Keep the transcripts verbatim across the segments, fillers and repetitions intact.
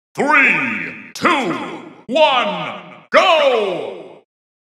Three, two, one, go!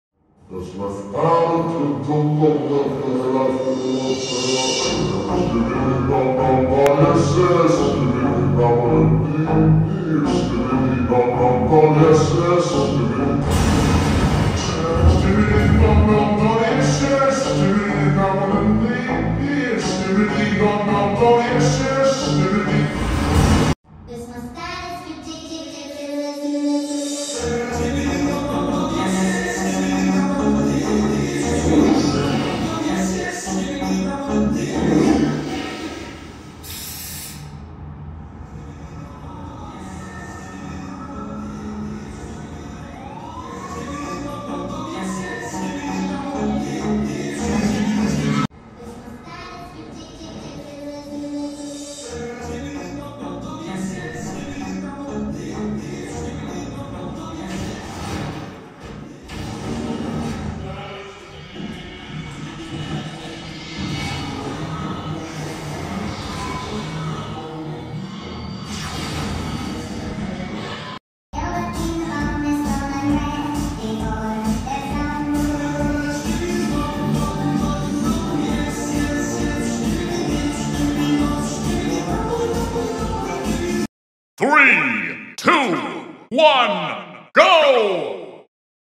Three, two, one, go!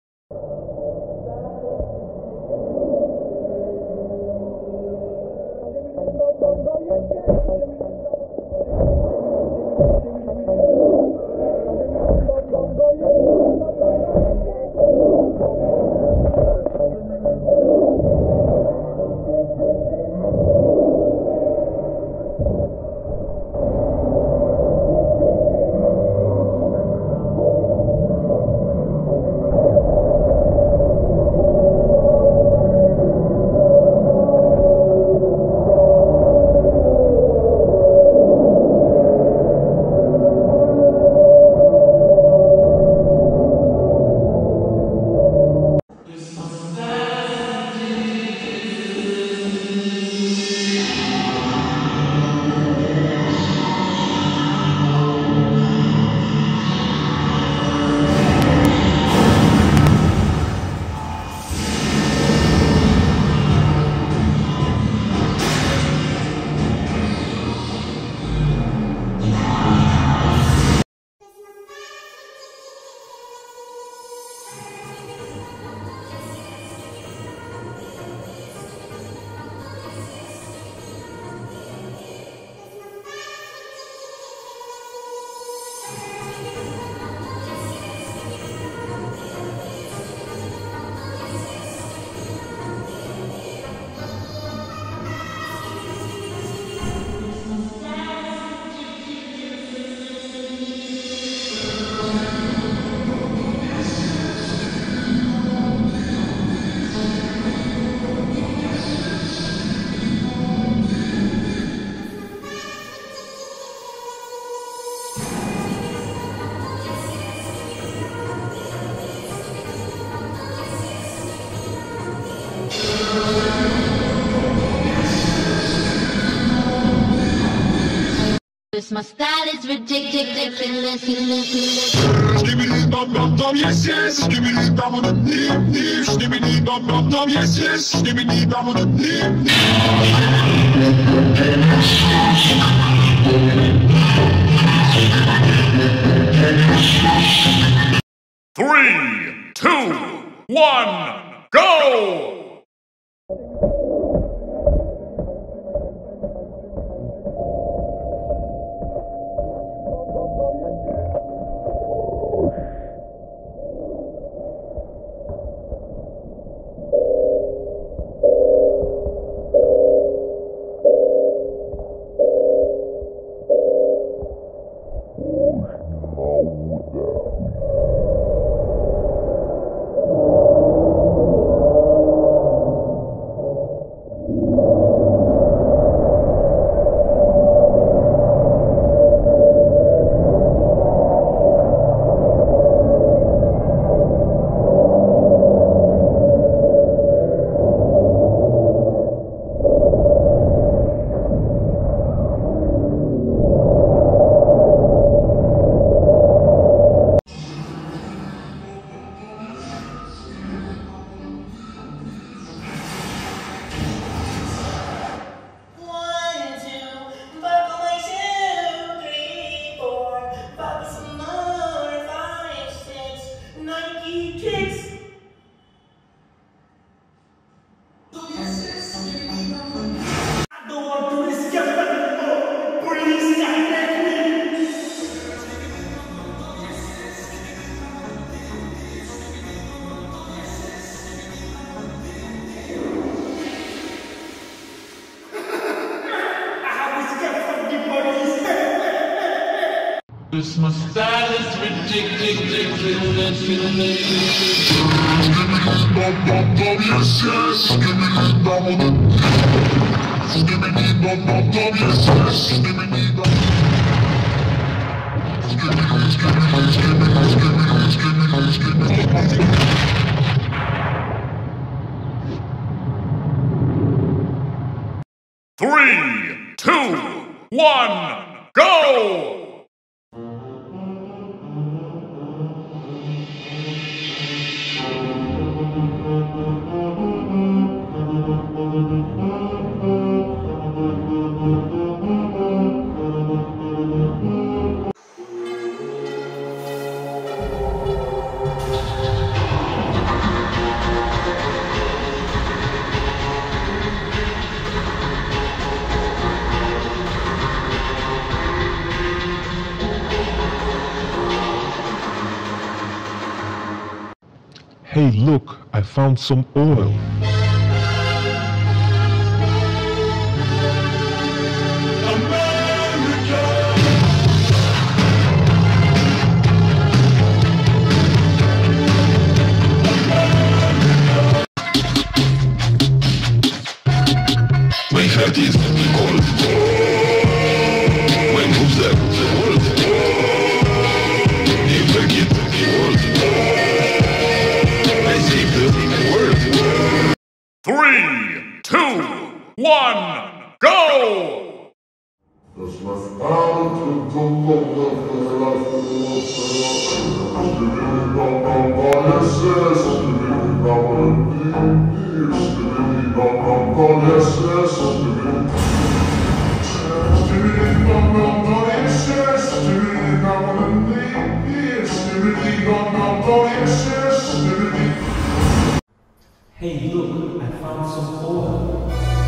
My style is ridiculous, ridiculous. Skibbity dum dum dum, yes yes. Skibbity dum dum dip dip. Skibbity dum dum dum, yes yes. Skibbity dum dum dip dip. Three, two, one, go! Christmas style is ridiculous. Dum dum dum, yes yes. Skibbity dum dum. Skibbity dum dum dum, yes yes. Skibbity dum. Skibbity skibbity skibbity skibbity skibbity skibbity. Three, two, one, go! Hey, look, I found some oil. My heart is cold. My moves are the world. You forget the world. I save the world. Three, two, one, go! Das läuft out und kommt auf das Hey, look, I found some oil.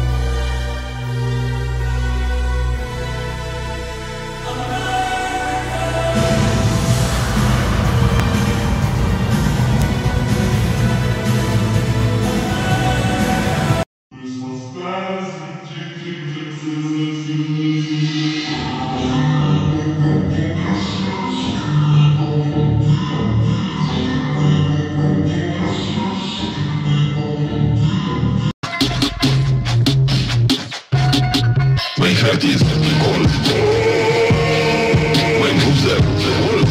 My heart is cold. My moves are the world.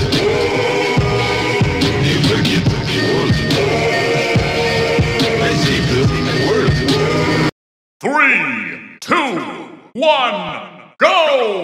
You forget the world. I save the world. Three, two, one, go!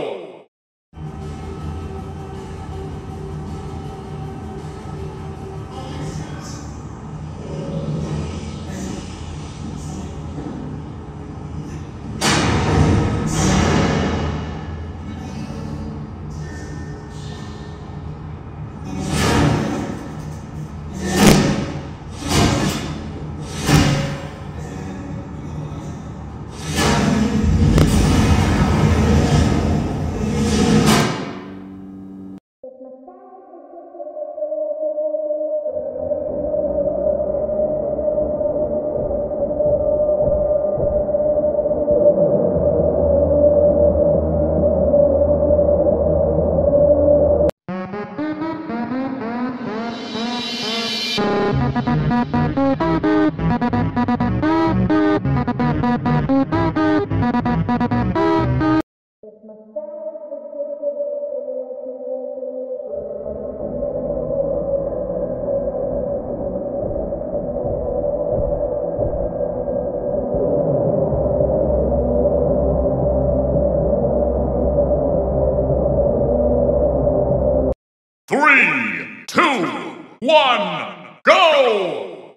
Three, two, one, go!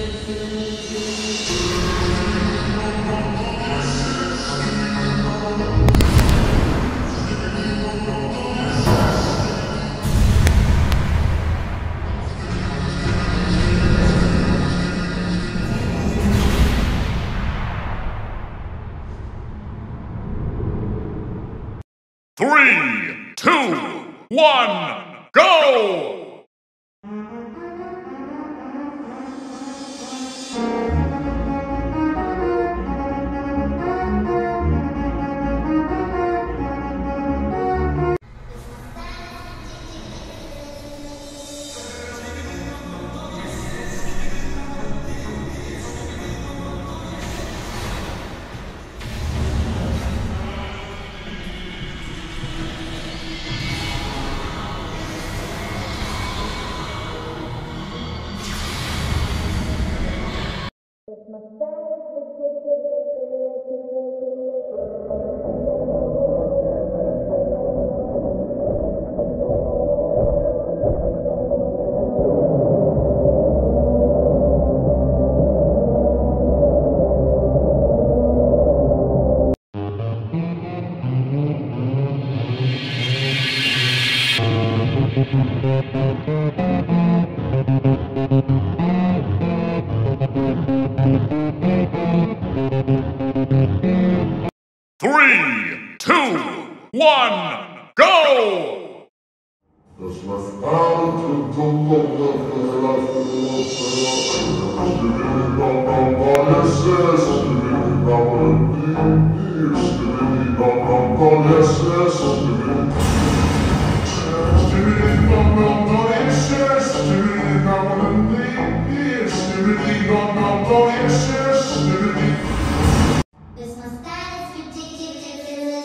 Three, two, one, go! Three, two, one, go! This my style is ridiculous.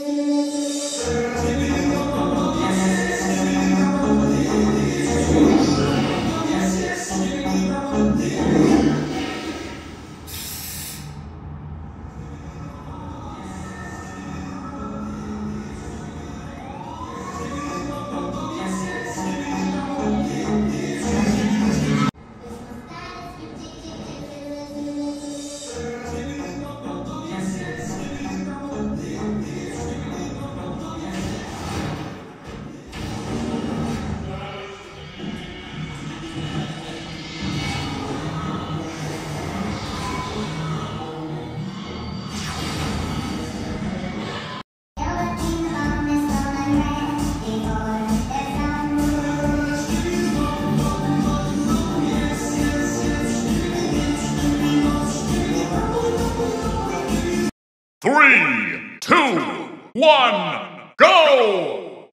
Three, two, one, go!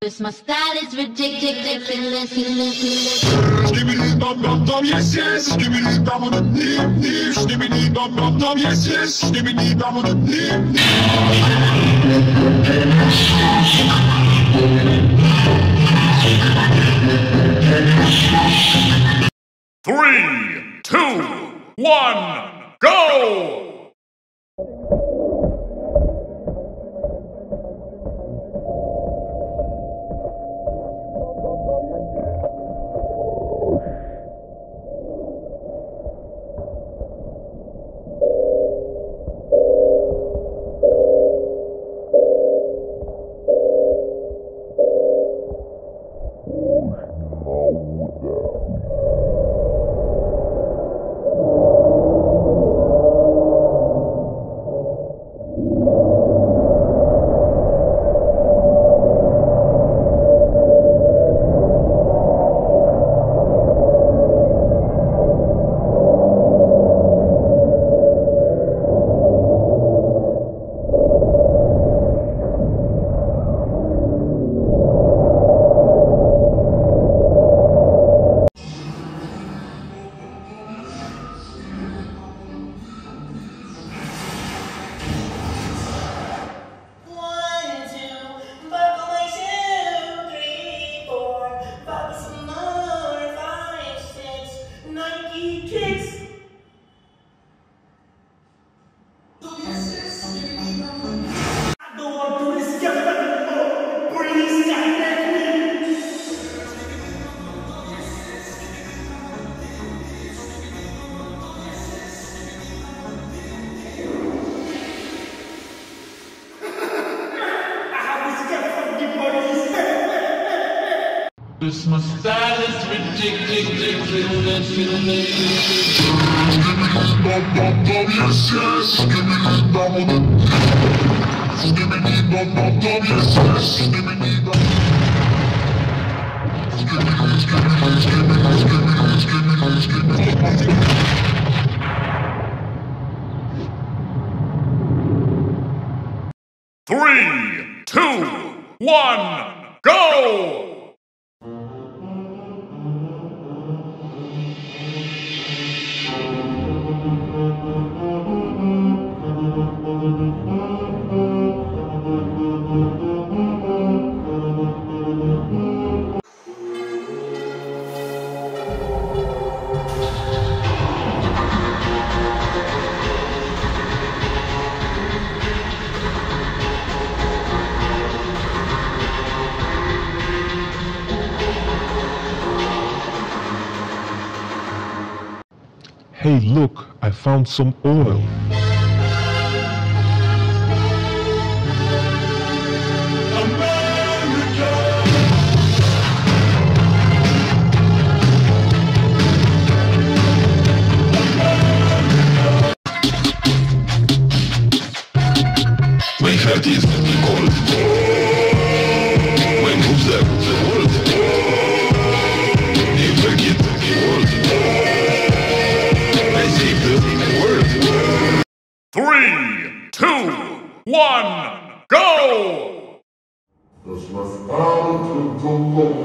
This my style is ridiculous. Skibbity dum dum dum, yes yes. Skibbity dum dum dum, dum. Skibbity dum dum dum, yes yes. Skibbity dum dum dum, dum. Three, two, one, go! This my style is ridiculous. Dum dum dum, yes yes. Skibbity dum dum. Skibbity dum dum dum, yes yes. Skibbity dum. Skibbity skibbity skibbity skibbity skibbity skibbity. Three, two, one, go! Hey, look, I found some oil. When fat is cold, when moves up the world, never get the world. I save the world. Three, two, one, go! Das was alles mit Tom Tom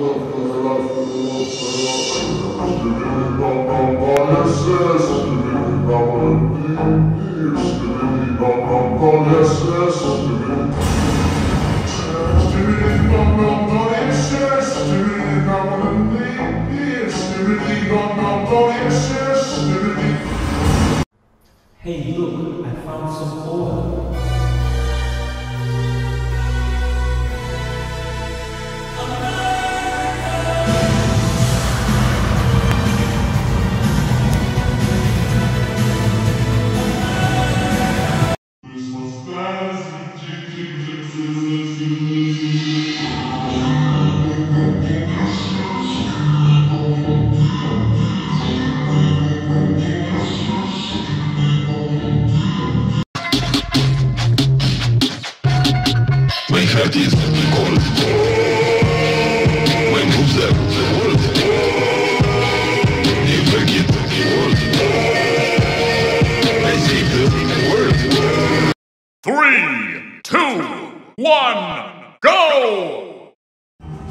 Hey, look, I found some oil. When fat is cold, when moves up the world, never get the world. I save the world. Three, two, one, go!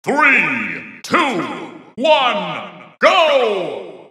Three, two, one, go!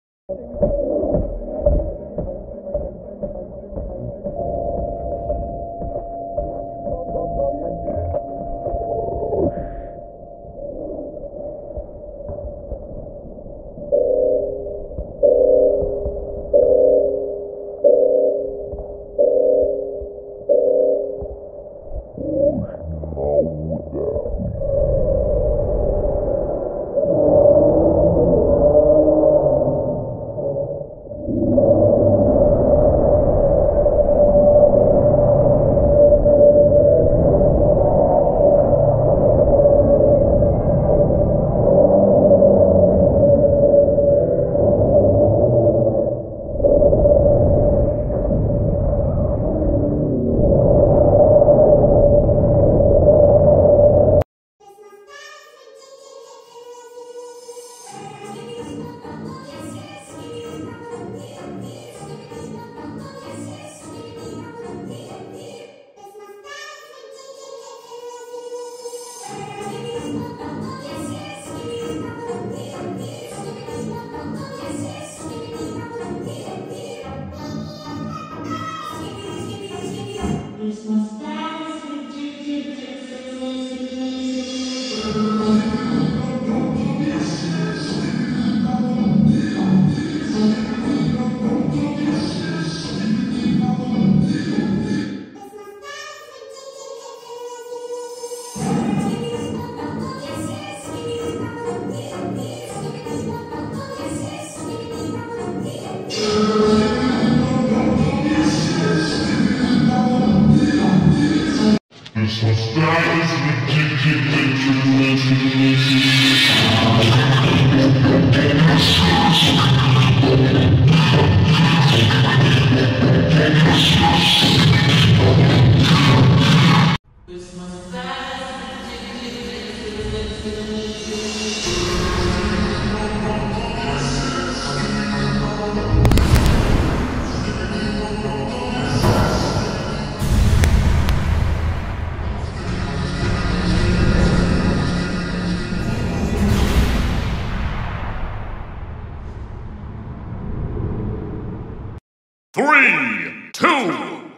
Three, two,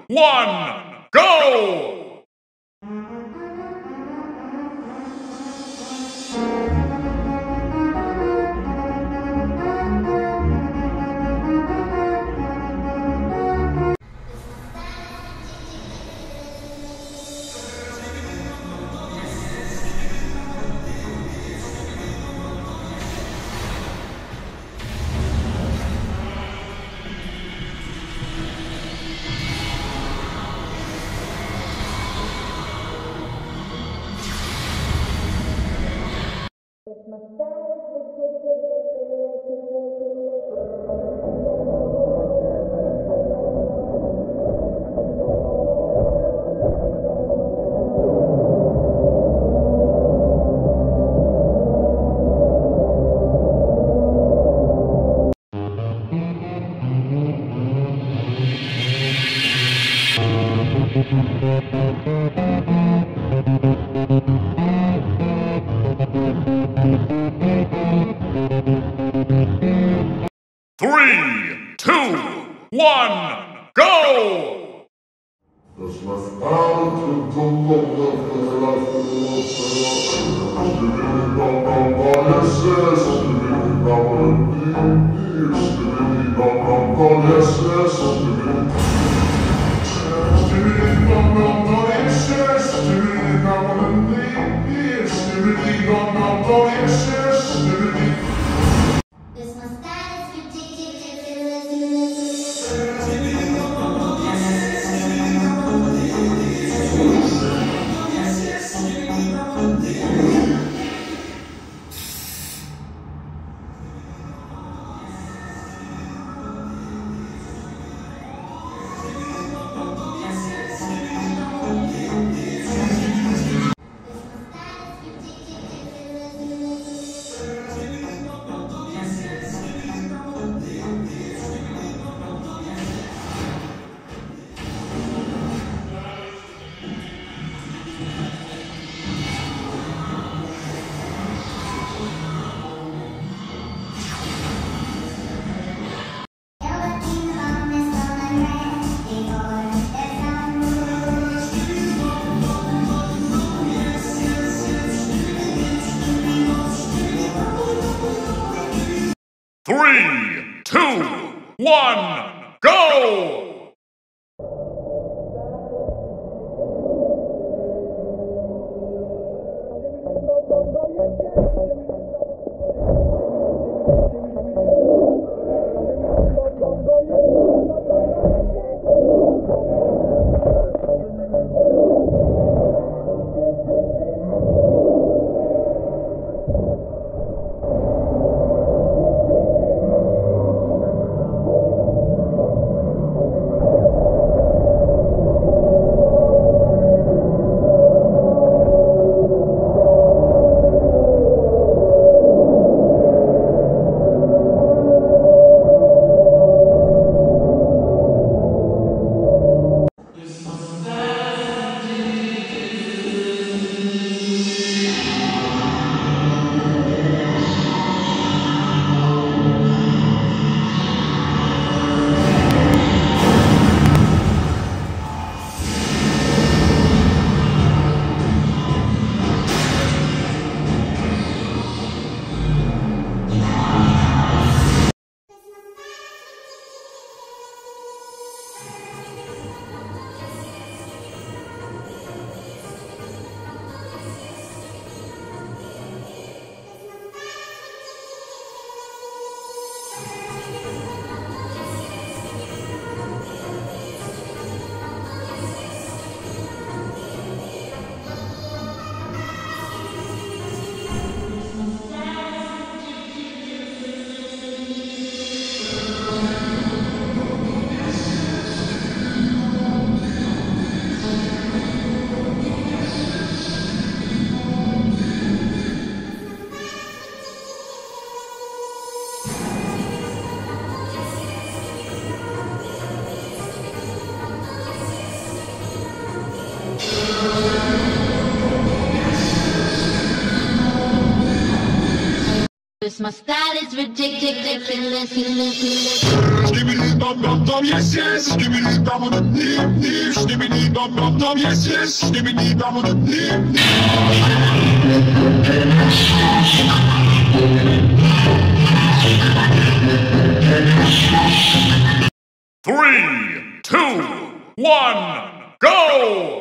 one, go! Three, two, one, go! Das läuft out und kommt auf der Laufbahn. This mustache is ridiculous. Three, two, one, go! My style is ridiculous, ridiculous. Skibbity bum bum bum, yes yes. Skibbity bum bum nip nip. Skibbity bum bum bum, yes yes. Skibbity bum bum nip nip. Three, two, one, go!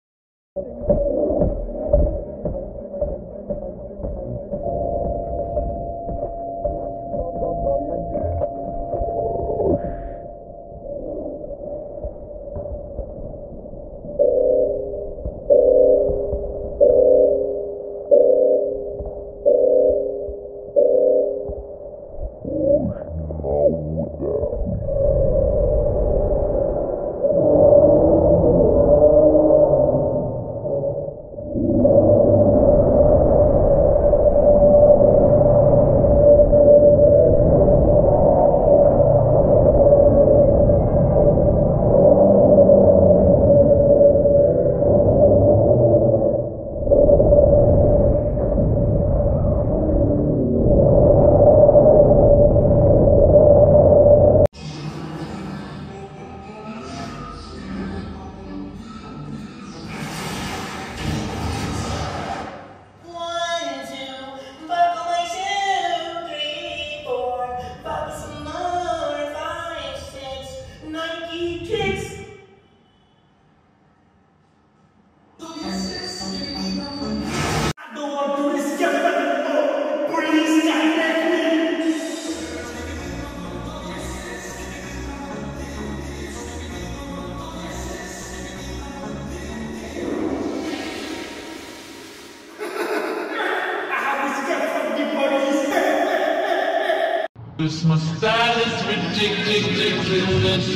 This my style is ridiculous, ridiculous.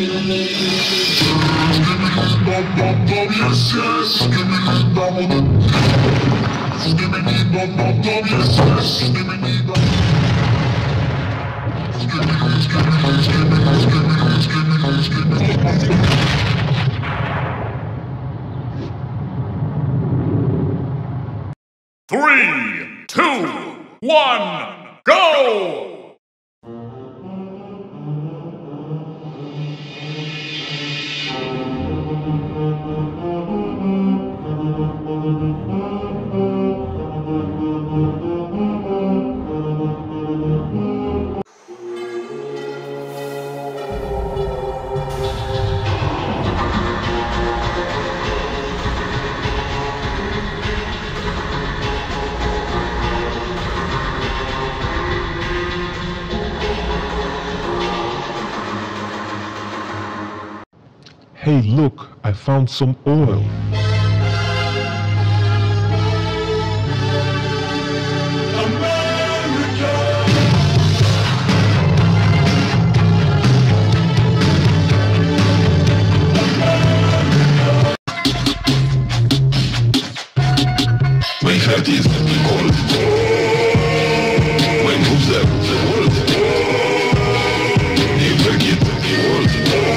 Skibbity bum bum bum, yes yes. Skibbity bum bum. Skibbity bum bum bum, yes yes. Skibbity bum. Skibbity skibbity skibbity skibbity skibbity skibbity. Three, two, one, go! Hey, look, I found some oil. Mijn hart is cold. Mijn moves are the world. Never get the world.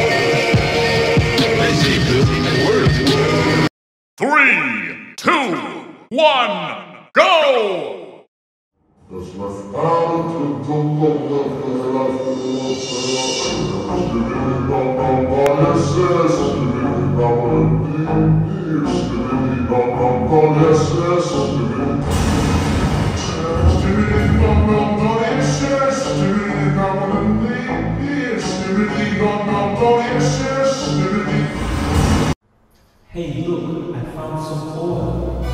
I save the world. Three, two, one, go! Hey, look, I found some oil.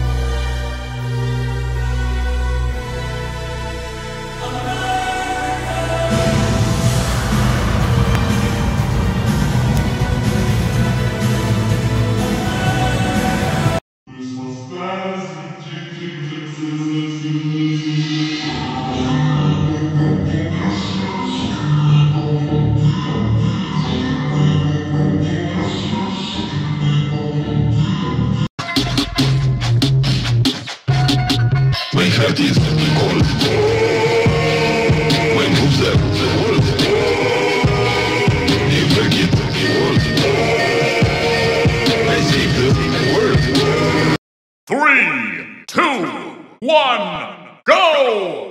My heart is cold. My moves are the world. Never get the world. I save the world. Three, two, one, go!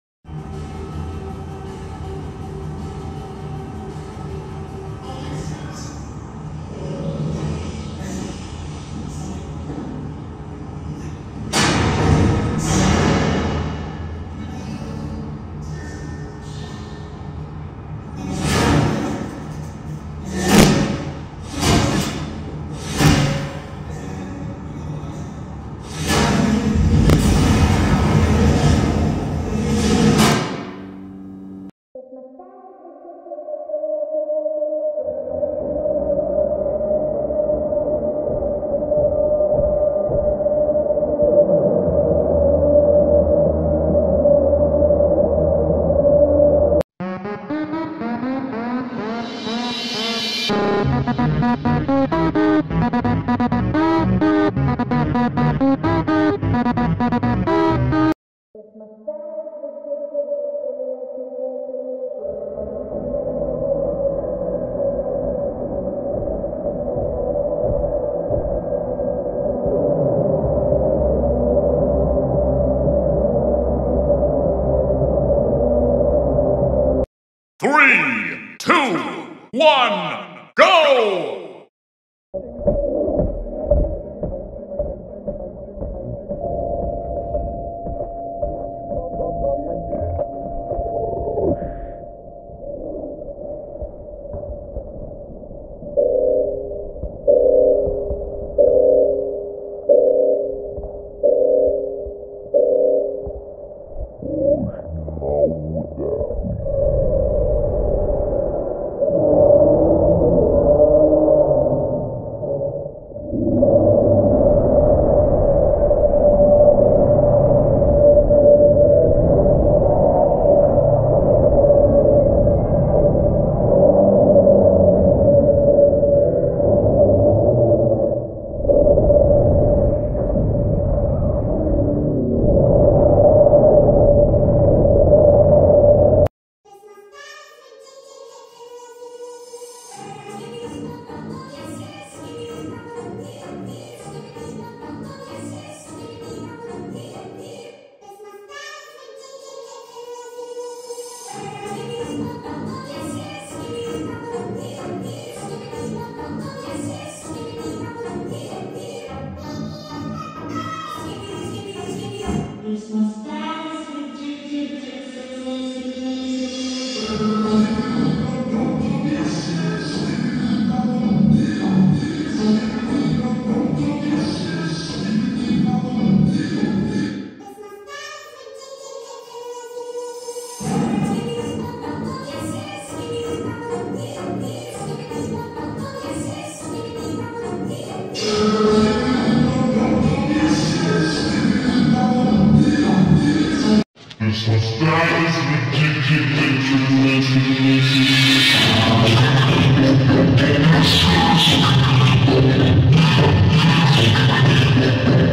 Three, two, one, go!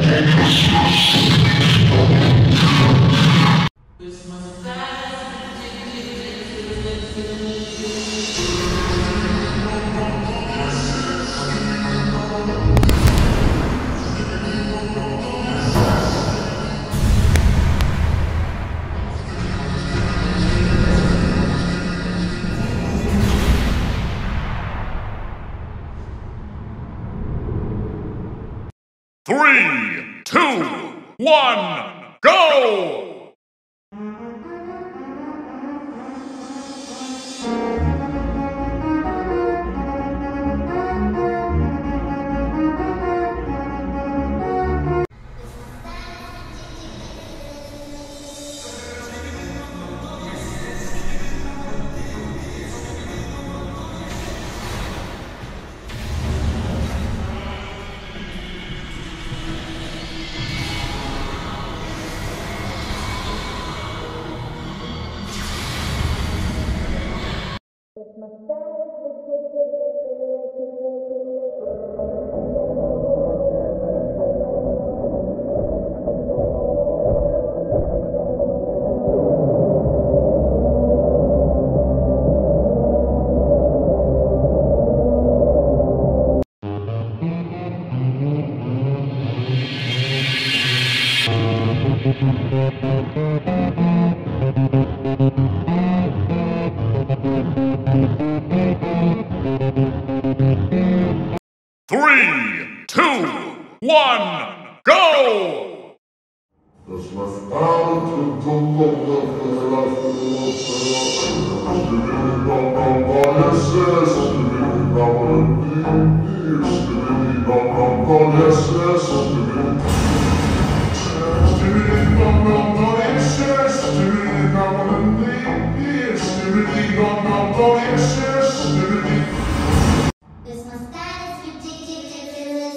Three, two, one, go! Three, two, one, go! Das läuft out und kommt auf der Lauf. This my style is ridiculous.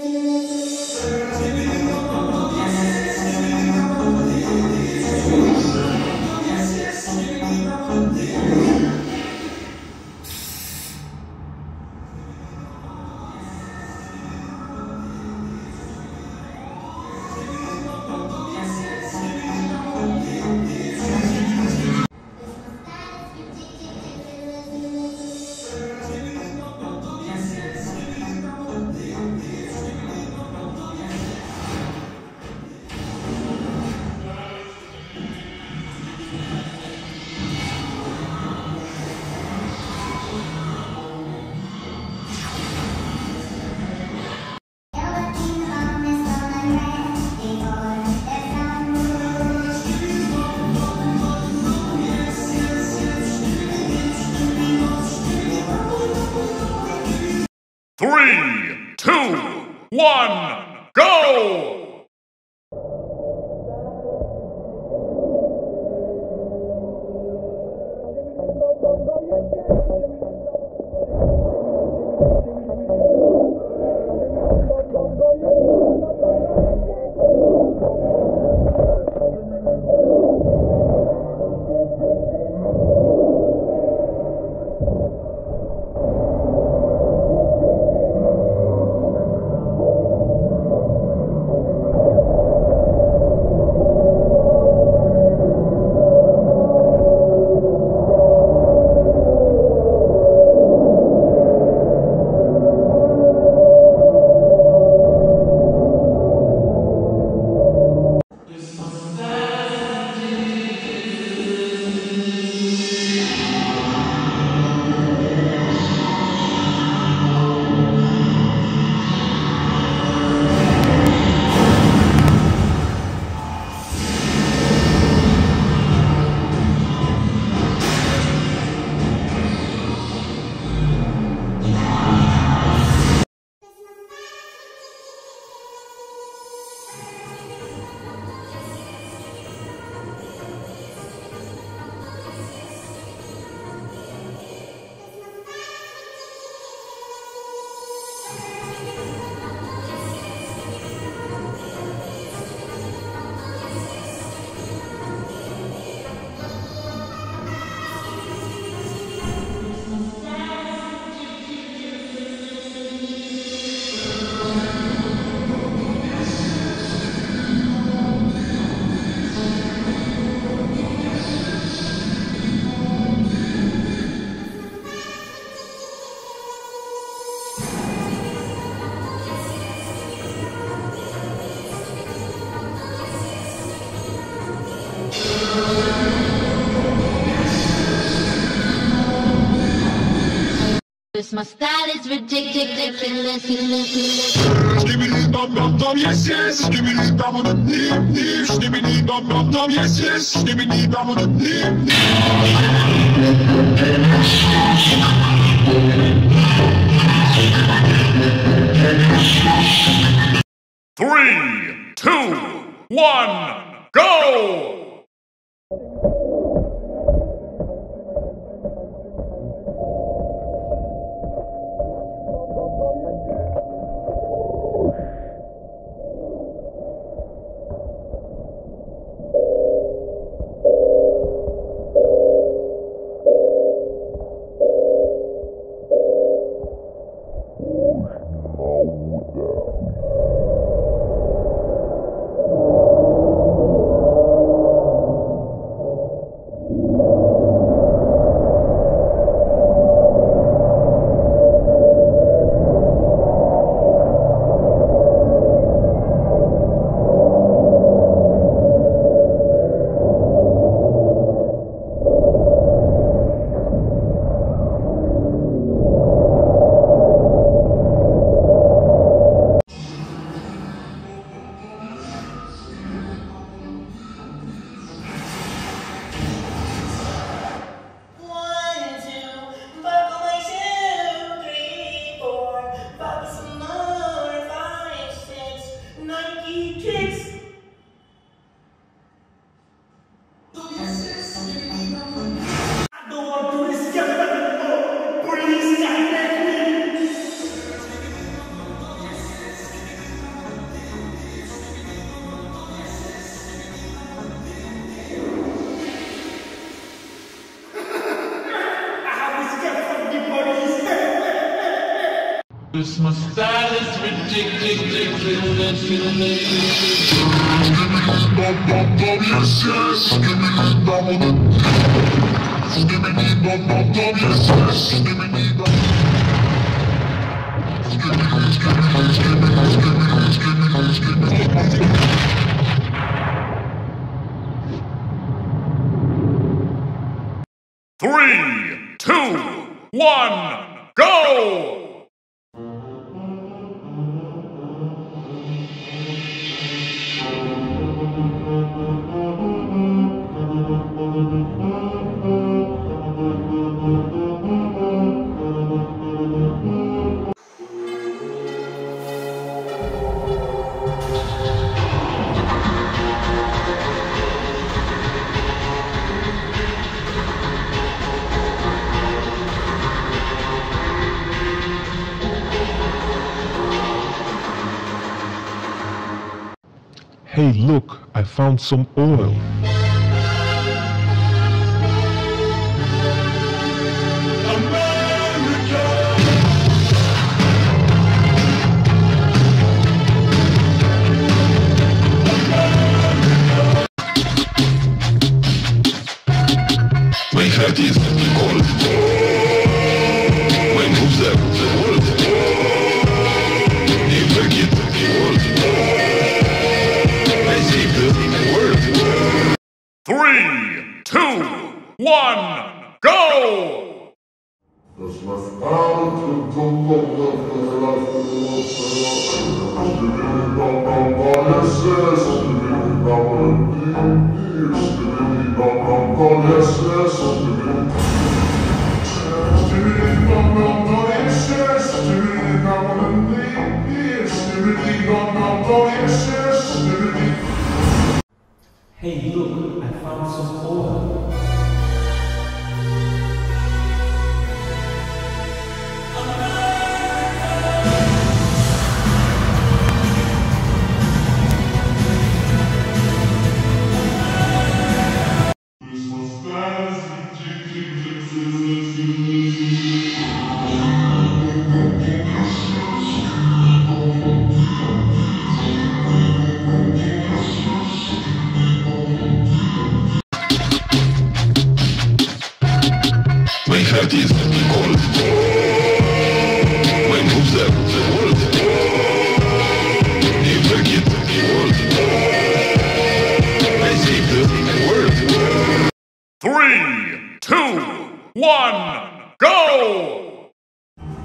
Three, two, one, go! My style is ridiculous, ridiculous. Skibbity bum bum bum, yes yes. Skibbity bum bum nip nip. Skibbity bum bum bum, yes yes. Skibbity bum bum nip nip. Three, two, one, go! My style is ridiculous, ridiculous. Bum bum bum, yes yes. Skibbity bum bum. Skibbity bum bum bum, yes yes. Skibbity bum. Skibbity skibbity skibbity skibbity skibbity skibbity. Three, two, one, go! Hey, look, I found some oil. My heart is cold. My moves are the world. Never get old. I save the world. Three, two, one, go! Hey, look, I found some oil. My heart is cold. My moves are the world. Never get old. I save the world. Three, two, one, go!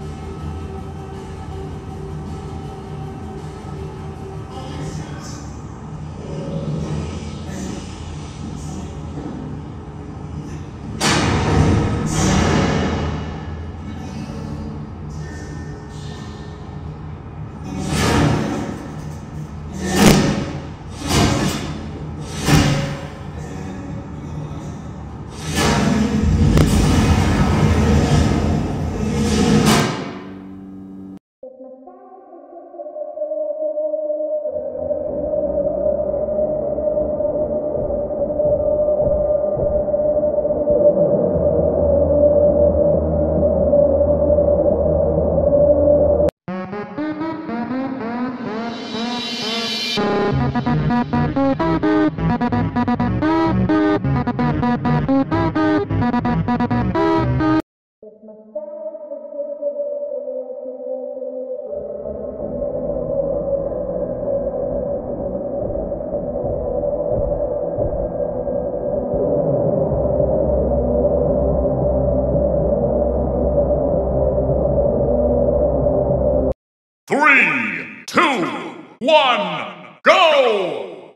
Three, two, one, go!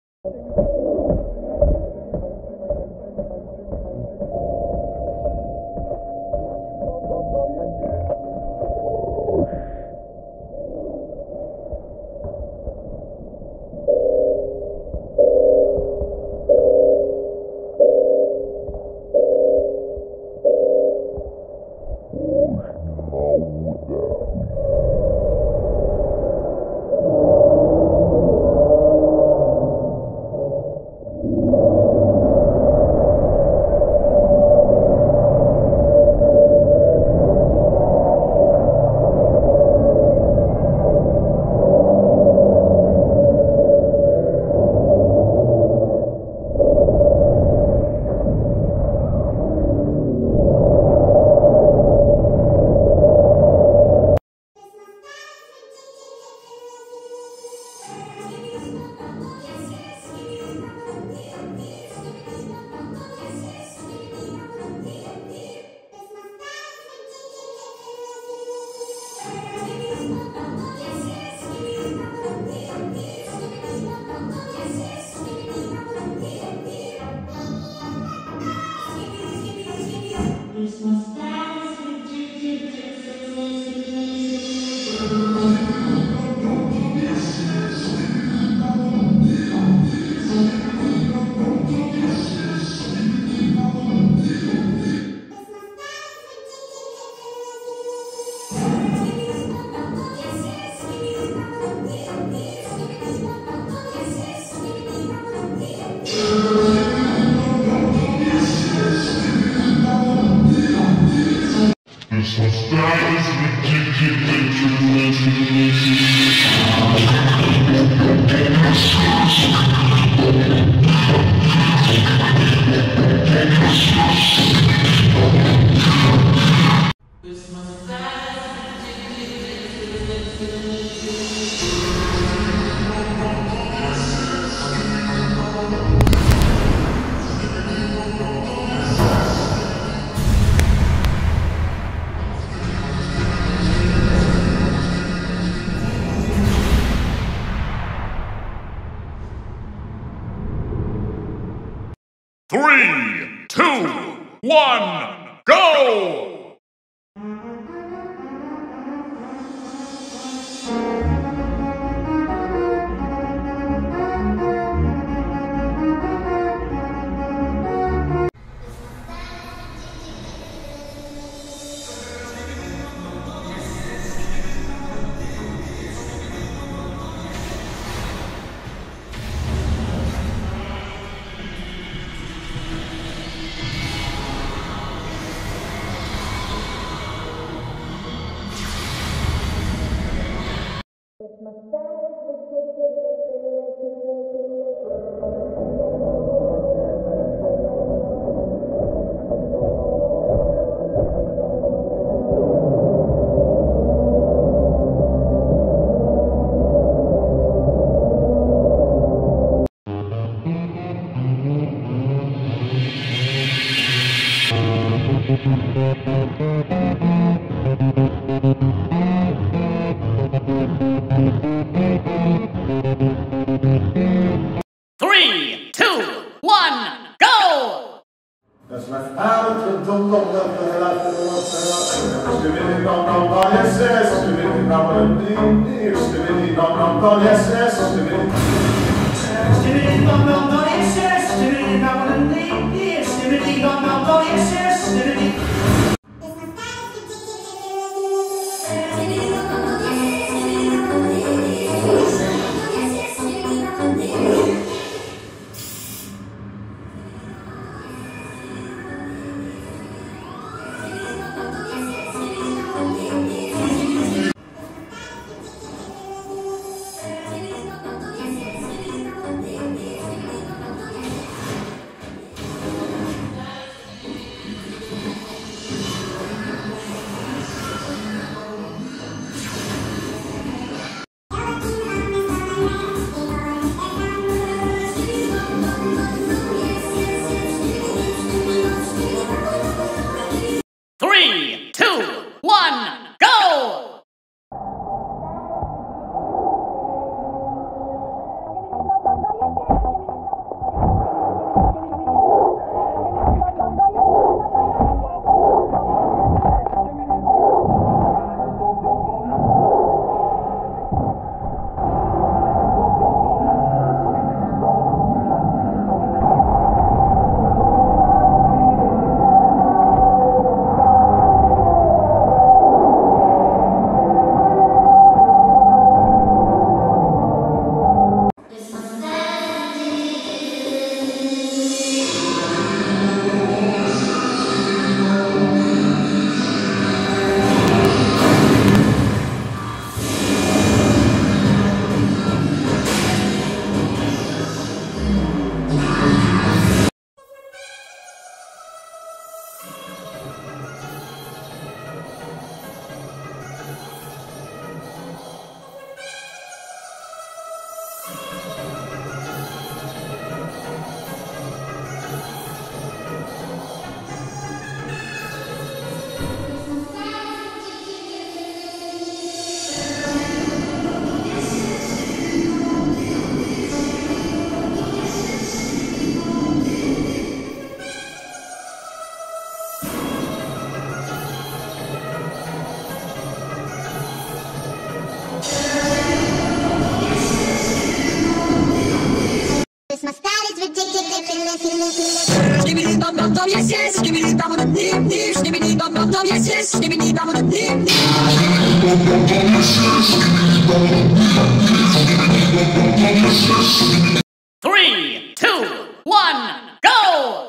Three, two, one, go! Three, two, one, go! Yes, Skibbity bum bum bum, yes yes. Skibbity bum bum dip dip. Skibbity bum bum bum, yes yes. Skibbity bum bum dip dip. Three, two, one, go!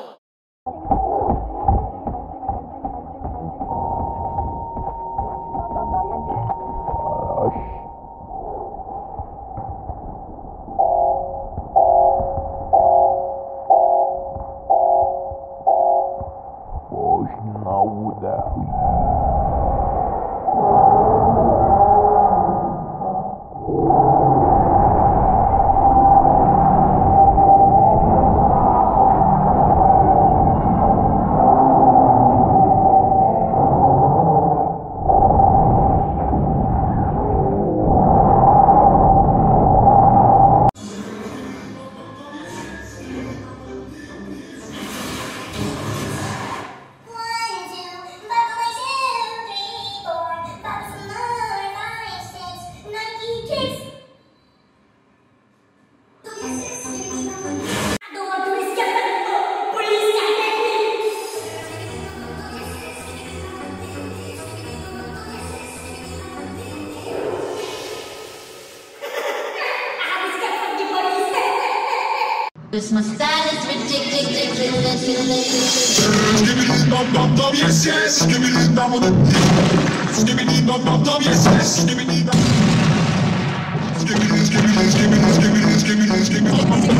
Christmas style is ridiculous. Skibbity bum bum bum, yes yes. Skibbity bum bum. Skibbity bum bum bum, yes yes. Skibbity bum. Skibbity skibbity skibbity skibbity skibbity skibbity.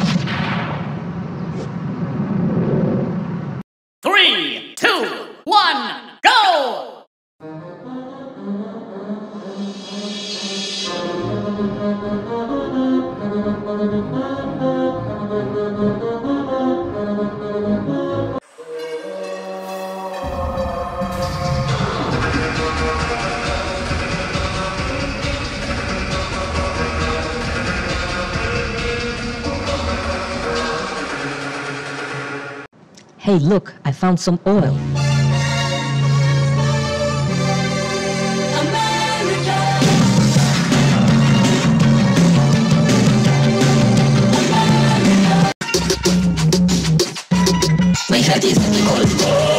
Three, two, one, go! Hey, look, I found some oil. My head is gold.